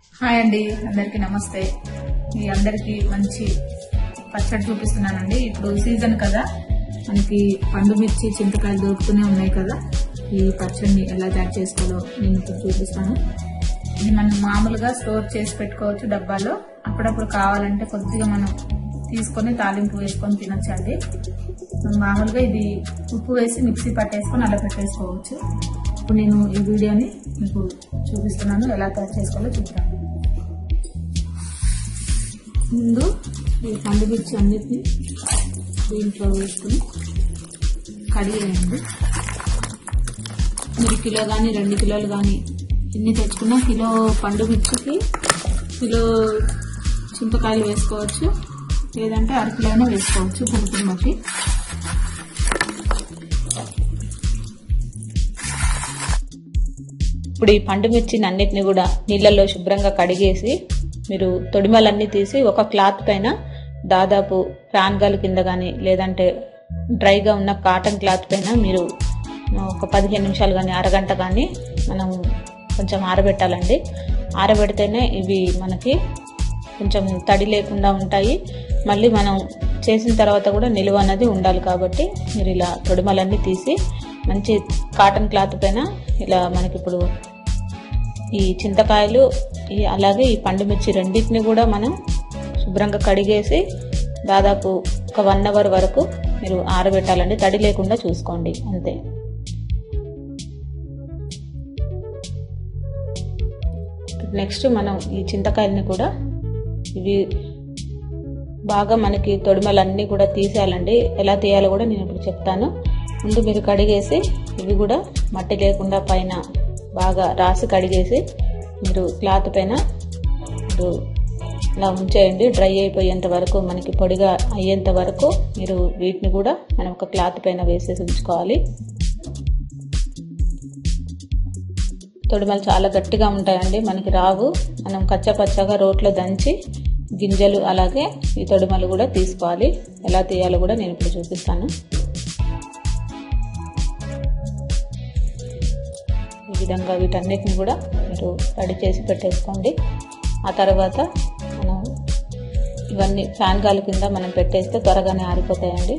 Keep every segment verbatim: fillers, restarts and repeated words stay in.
Hi అండి, అందరికీ నమస్తే. మీ అందరికీ మంచి పచ్చడి చూపిస్తున్నానండి. ఇప్పుడు సీజన్ కదా, మనకి పండు మిర్చి చింతకాయలు దొరుకుతూనే ఉన్నాయి కదా. ఈ పచ్చడిని ఎలా తయారు చేసుకోవాలో నేను ఇప్పుడు చూపిస్తాను. ఇది మనం మామూలుగా స్టోర్ చేసి పెట్టుకోవచ్చు డబ్బాలో. అప్పుడప్పుడు కావాలంటే కొద్దిగా మనం తీసుకొని తాలింపు వేసుకొని తినొచ్చండి. మామూలుగా ఇది ఉప్పు వేసి మిక్సీ పట్టేసుకొని అలా పెట్టేసుకోవచ్చు. ఇప్పుడు నేను ఈ వీడియోని మీకు చూపిస్తున్నాను, ఎలా తయారు చేసుకోవాలో చూద్దాం. ముందు ఈ పండు మిర్చి అన్నిటిని దీంట్లో వేసుకుని కడిగేయండి. మీరు కిలో కానీ రెండు కిలోలు కానీ ఎన్ని తెచ్చుకున్నా కిలో పండు మిర్చికి కిలో చింతకాయలు వేసుకోవచ్చు, లేదంటే అరకిలో అయినా వేసుకోవచ్చు పులుపుని బట్టి. ఇప్పుడు ఈ పండు మిర్చిని అన్నిటిని కూడా నీళ్ళల్లో శుభ్రంగా కడిగేసి మీరు తొడిమలన్నీ తీసి ఒక క్లాత్ పైన దాదాపు ఫ్యాన్ గాలి కింద కానీ లేదంటే డ్రైగా ఉన్న కాటన్ క్లాత్ పైన మీరు ఒక పదిహేను నిమిషాలు కానీ అరగంట కానీ మనం కొంచెం ఆరబెట్టాలండి. ఆరబెడితేనే ఇవి మనకి కొంచెం తడి లేకుండా ఉంటాయి. మళ్ళీ మనం చేసిన తర్వాత కూడా నిలువ అనేది ఉండాలి. కాబట్టి మీరు ఇలా తొడిమలన్నీ తీసి మంచి కాటన్ క్లాత్ పైన ఇలా మనకి ఇప్పుడు ఈ చింతకాయలు ఈ అలాగే ఈ పండు మిర్చి రెండింటిని కూడా మనం శుభ్రంగా కడిగేసి దాదాపు ఒక వన్ అవర్ వరకు మీరు ఆరబెట్టాలండి. తడి లేకుండా చూసుకోండి అంతే. నెక్స్ట్ మనం ఈ చింతకాయలని కూడా ఇవి బాగా మనకి తొడిమలన్నీ కూడా తీసేయాలండి. ఎలా తీయాలో కూడా నేను ఇప్పుడు చెప్తాను. ముందు మీరు కడిగేసి ఇవి కూడా మట్టి లేకుండా పైన బాగా రాసి కడిగేసి మీరు క్లాత్ పైన మీరు ఇలా ఉంచేయండి. డ్రై అయిపోయేంత వరకు, మనకి పొడిగా అయ్యేంత వరకు మీరు వీటిని కూడా మనం ఒక క్లాత్ పైన వేసేసి ఉంచుకోవాలి. తొడిమలు చాలా గట్టిగా ఉంటాయండి, మనకి రావు. మనం కచ్చపచ్చగా రోట్లో దంచి గింజలు అలాగే ఈ తొడిమలు కూడా తీసుకోవాలి. ఎలా తీయాలో కూడా నేను ఇప్పుడు చూపిస్తాను. ఈ విధంగా వీటన్నిటిని కూడా మీరు రెడీ చేసి పెట్టేసుకోండి. ఆ తర్వాత మనం ఇవన్నీ ఫ్యాన్ గాలి కింద మనం పెట్టేస్తే త్వరగానే ఆరిపోతాయండి.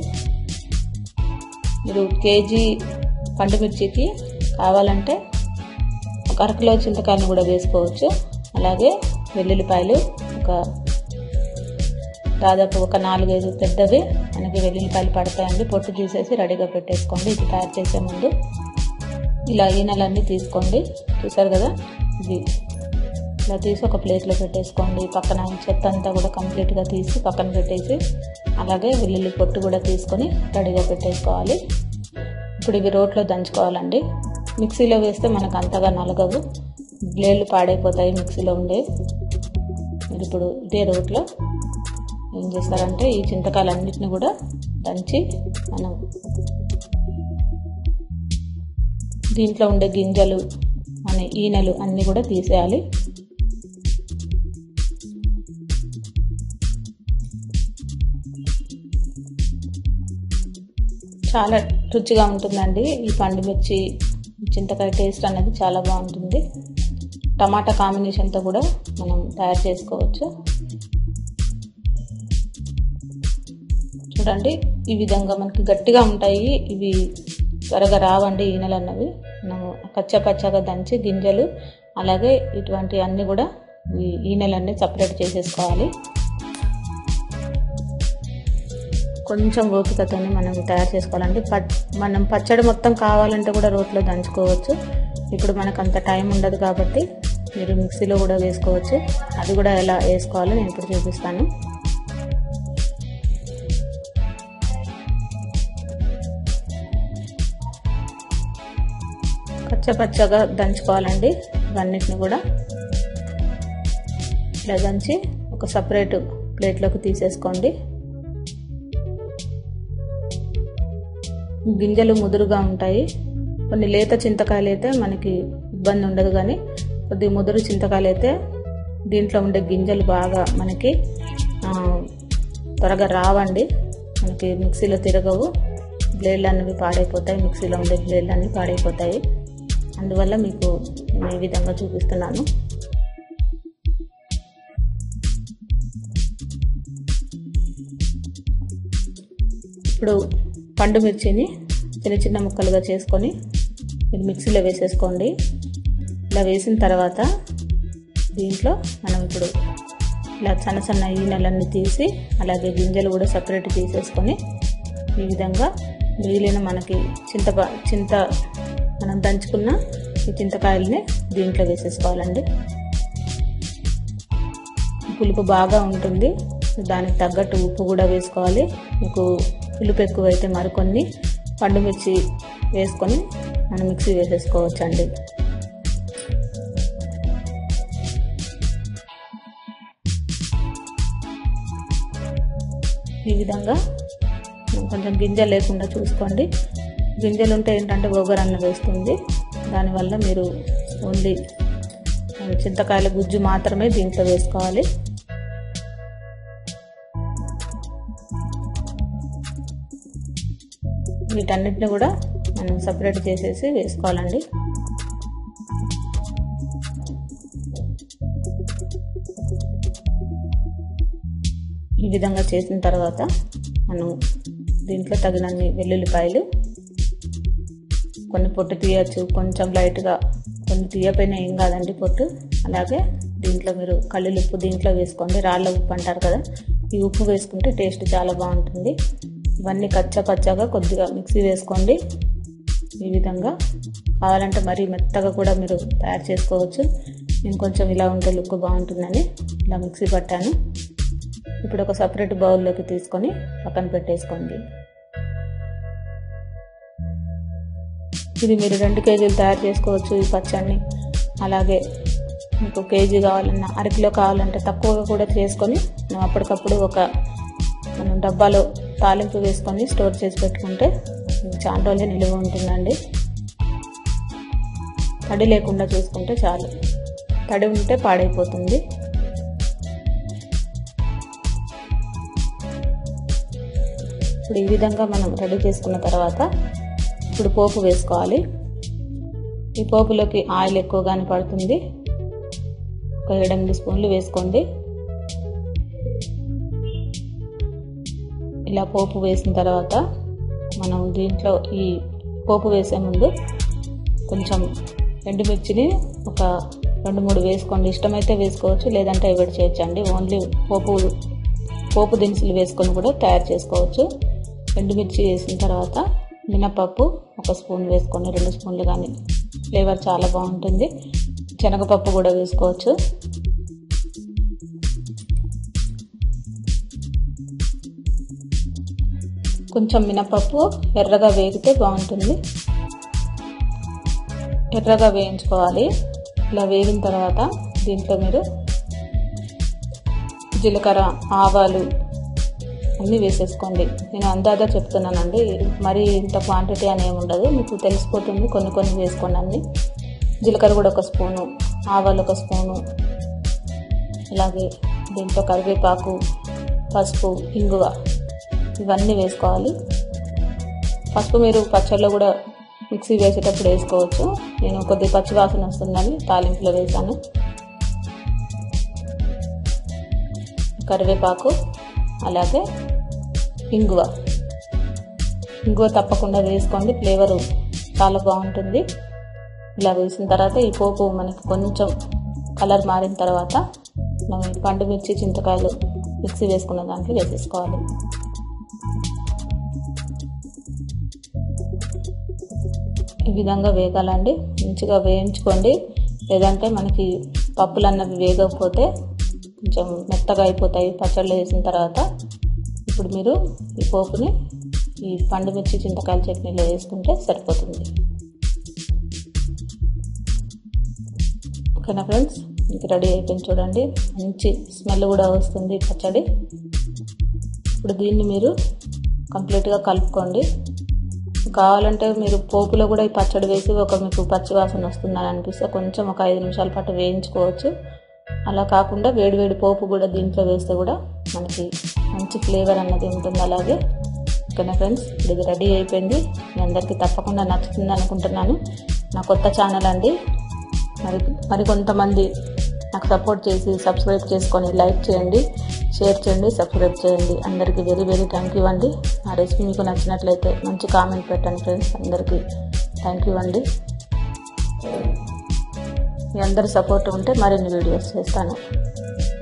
మీరు కేజీ పండు మిర్చికి కావాలంటే ఒక అరకిలో చింతకాయలను కూడా వేసుకోవచ్చు. అలాగే వెల్లుల్లిపాయలు ఒక దాదాపు ఒక నాలుగైదు పెద్దవి మనకి వెల్లుల్లిపాయలు పడతాయండి. పొట్టు తీసేసి రెడీగా పెట్టేసుకోండి. ఇది తయారు చేసే ముందు ఇలా ఈనెలన్నీ తీసుకోండి. చూసారు కదా, ఇది ఇలా తీసి ఒక ప్లేట్లో పెట్టేసుకోండి. పక్కన చెత్త అంతా కూడా కంప్లీట్గా తీసి పక్కన పెట్టేసి అలాగే వెల్లుల్లి పొట్టు కూడా తీసుకొని రెడీగా పెట్టేసుకోవాలి. ఇప్పుడు ఇవి రోట్లో దంచుకోవాలండి. మిక్సీలో వేస్తే మనకు అంతగా నలగవు, బ్లేడ్లు పాడైపోతాయి మిక్సీలో ఉండే. మీరు ఇప్పుడు ఇదే రోట్లో ఏం చేస్తారంటే ఈ చింతకాయలన్నిటిని కూడా దంచి మనం దీంట్లో ఉండే గింజలు అనే ఈనెలు అన్నీ కూడా తీసేయాలి. చాలా రుచిగా ఉంటుందండి ఈ పండు మిర్చి చింతకాయ టేస్ట్ అనేది చాలా బాగుంటుంది. టమాటా కాంబినేషన్తో కూడా మనం తయారు చేసుకోవచ్చు. చూడండి, ఈ విధంగా మనకి గట్టిగా ఉంటాయి. ఇవి త్వరగా రావండి ఈనెలు అన్నవి. మనము కచ్చపచ్చగా దంచి గింజలు అలాగే ఇటువంటి అన్నీ కూడా ఈ ఈనెలన్నీ సపరేట్ చేసేసుకోవాలి. కొంచెం ఓపికతోనే మనం తయారు చేసుకోవాలండి. పచ్ మనం పచ్చడి మొత్తం కావాలంటే కూడా రోట్లో దంచుకోవచ్చు. ఇప్పుడు మనకు అంత టైం ఉండదు కాబట్టి మీరు మిక్సీలో కూడా వేసుకోవచ్చు. అది కూడా ఎలా వేసుకోవాలో నేను ఇప్పుడు చూపిస్తాను. పచ్చపచ్చగా దంచుకోవాలండి. ఇవన్నిటిని కూడా ఇలా దంచి ఒక సపరేట్ ప్లేట్లోకి తీసేసుకోండి. గింజలు ముదురుగా ఉంటాయి. కొన్ని లేత చింతకాయలు అయితే మనకి ఇబ్బంది ఉండదు, కానీ కొద్ది ముదురు చింతకాయలు అయితే దీంట్లో ఉండే గింజలు బాగా మనకి త్వరగా రావండి. మనకి మిక్సీలో తిరగవు, బ్లేడ్లు అన్నవి పాడైపోతాయి. మిక్సీలో ఉండే బ్లేడ్లు అన్నీ పాడైపోతాయి. అందువల్ల మీకు నేను ఈ విధంగా చూపిస్తున్నాను. ఇప్పుడు పండు మిర్చిని చిన్న చిన్న ముక్కలుగా చేసుకొని మీరు మిక్సీలో వేసేసుకోండి. ఇలా వేసిన తర్వాత దీంట్లో మనం ఇప్పుడు ఇలా సన్న సన్న ఈనెలన్నీ తీసి అలాగే గింజలు కూడా సపరేట్ తీసేసుకొని ఈ విధంగా మిగిలిన మనకి చింత చింత మనం దంచుకున్న ఈ చింతకాయలని దీంట్లో వేసేసుకోవాలండి. పులుపు బాగా ఉంటుంది, దానికి తగ్గట్టు ఉప్పు కూడా వేసుకోవాలి. మీకు పులుపు ఎక్కువైతే మరికొన్ని పండు మిర్చి వేసుకొని మనం మిక్సీ వేసేసుకోవచ్చండి. ఈ విధంగా కొంచెం గింజలు లేకుండా చూసుకోండి. గింజలు ఉంటే ఏంటంటే ఒగరన్న వేస్తుంది, దానివల్ల మీరు ఓన్లీ చింతకాయల గుజ్జు మాత్రమే దీంట్లో వేసుకోవాలి. వీటన్నిటిని కూడా మనం సపరేట్ చేసేసి వేసుకోవాలండి. ఈ విధంగా చేసిన తర్వాత మనం దీంట్లో తగినన్ని వెల్లుల్లిపాయలు, కొన్ని పొట్టు తీయచ్చు, కొంచెం లైట్గా కొన్ని తీయపోయినా ఏం కాదండి పొట్టు. అలాగే దీంట్లో మీరు కల్లులు ఉప్పు దీంట్లో వేసుకోండి, రాళ్ళ ఉప్పు అంటారు కదా, ఈ ఉప్పు వేసుకుంటే టేస్ట్ చాలా బాగుంటుంది. ఇవన్నీ కచ్చా పచ్చాగా కొద్దిగా మిక్సీ వేసుకోండి. ఈ విధంగా కావాలంటే మరీ మెత్తగా కూడా మీరు తయారు చేసుకోవచ్చు. నేను కొంచెం ఇలా ఉంటే లుక్ బాగుంటుందని ఇలా మిక్సీ పట్టాను. ఇప్పుడు ఒక సపరేట్ బౌల్లోకి తీసుకొని పక్కన పెట్టేసుకోండి. ఇది మీరు రెండు కేజీలు తయారు చేసుకోవచ్చు ఈ పచ్చడిని. అలాగే మీకు కేజీ కావాలన్నా అరకిలో కావాలంటే తక్కువగా కూడా చేసుకొని మనం అప్పటికప్పుడు ఒక మనం డబ్బాలో తాలింపు వేసుకొని స్టోర్ చేసి పెట్టుకుంటే చాలా రోజులు నిలువ ఉంటుందండి. తడి లేకుండా చూసుకుంటే చాలు, తడి ఉంటే పాడైపోతుంది. ఇప్పుడు ఈ విధంగా మనం రెడీ చేసుకున్న తర్వాత ఇప్పుడు పోపు వేసుకోవాలి. ఈ పోపులోకి ఆయిల్ ఎక్కువగానే పడుతుంది, ఒక ఏడెనిమిది స్పూన్లు వేసుకోండి. ఇలా పోపు వేసిన తర్వాత మనం దీంట్లో ఈ పోపు వేసే ముందు కొంచెం ఎండుమిర్చిని ఒక రెండు మూడు వేసుకోండి. ఇష్టమైతే వేసుకోవచ్చు, లేదంటే ఎవరి చేయొచ్చండి. ఓన్లీ పోపు పోపు దినుసులు వేసుకొని కూడా తయారు చేసుకోవచ్చు. ఎండుమిర్చి వేసిన తర్వాత మినపప్పు ఒక స్పూన్ వేసుకోండి, రెండు స్పూన్లు కానీ ఫ్లేవర్ చాలా బాగుంటుంది. శనగపప్పు కూడా వేసుకోవచ్చు. కొంచెం మినపప్పు ఎర్రగా వేగితే బాగుంటుంది, ఎర్రగా వేయించుకోవాలి. ఇలా వేగిన తర్వాత దీంట్లో మీరు జీలకర్ర, ఆవాలు అన్నీ వేసేసుకోండి. నేను అందాజా చెప్తున్నానండి, మరి ఇంత క్వాంటిటీ అని ఏమి ఉండదు, మీకు తెలిసిపోతుంది. కొన్ని కొన్ని వేసుకోండి అన్ని. జీలకర్ర కూడా ఒక స్పూను, ఆవాలు ఒక స్పూను, అలాగే దీంట్లో కరివేపాకు, పసుపు, ఇంగువ ఇవన్నీ వేసుకోవాలి. పసుపు మీరు పచ్చళ్ళలో కూడా మిక్సీ వేసేటప్పుడు వేసుకోవచ్చు. నేను కొద్దిగా పచ్చి వాసన వస్తుందని తాలింపులో వేసాను. కరివేపాకు అలాగే ఇంగువ ఇంగువ తప్పకుండా వేసుకోండి, ఫ్లేవరు చాలా బాగుంటుంది. ఇలా వేసిన తర్వాత ఈ పోపు మనకి కొంచెం కలర్ మారిన తర్వాత మనం పండు మిర్చి, చింతకాయలు మిక్సీ వేసుకున్న దాంట్లో వేసేసుకోవాలి. ఈ విధంగా వేగాలండి, మంచిగా వేయించుకోండి. లేదంటే మనకి పప్పులు అన్నవి వేగకపోతే కొంచెం మెత్తగా అయిపోతాయి పచ్చళ్ళు వేసిన తర్వాత. ఇప్పుడు మీరు ఈ పోపుని ఈ పండు మిర్చి, చింతకాయల చట్నీలో వేసుకుంటే సరిపోతుంది. ఓకేనా ఫ్రెండ్స్, మీకు రెడీ అయిపోయింది చూడండి. మంచి స్మెల్ కూడా వస్తుంది పచ్చడి. ఇప్పుడు దీన్ని మీరు కంప్లీట్గా కలుపుకోండి. కావాలంటే మీరు పోపులో కూడా ఈ పచ్చడి వేసి ఒక మీకు పచ్చి వాసన వస్తుందని అనిపిస్తే కొంచెం ఒక ఐదు నిమిషాల పాటు వేయించుకోవచ్చు. అలా కాకుండా వేడివేడి పోపు కూడా దీంట్లో వేస్తే కూడా మనకి మంచి ఫ్లేవర్ అన్నది ఉంటుంది. అలాగే ఓకేనా ఫ్రెండ్స్, ఇది రెడీ అయిపోయింది. మీ అందరికీ తప్పకుండా నచ్చుతుంది అనుకుంటున్నాను. నా కొత్త ఛానల్ అండి, మరి మరి కొంతమంది నాకు సపోర్ట్ చేసి సబ్స్క్రైబ్ చేసుకొని లైక్ చేయండి. షేర్ చేయండి, సబ్స్క్రైబ్ చేయండి. అందరికీ వెరీ వెరీ థ్యాంక్ యూ అండి. నా రెసిపీ మీకు నచ్చినట్లయితే మంచి కామెంట్ పెట్టండి ఫ్రెండ్స్. అందరికీ థ్యాంక్ యూ అండి. మీ అందరి సపోర్ట్ ఉంటే మరిన్ని వీడియోస్ చేస్తాను.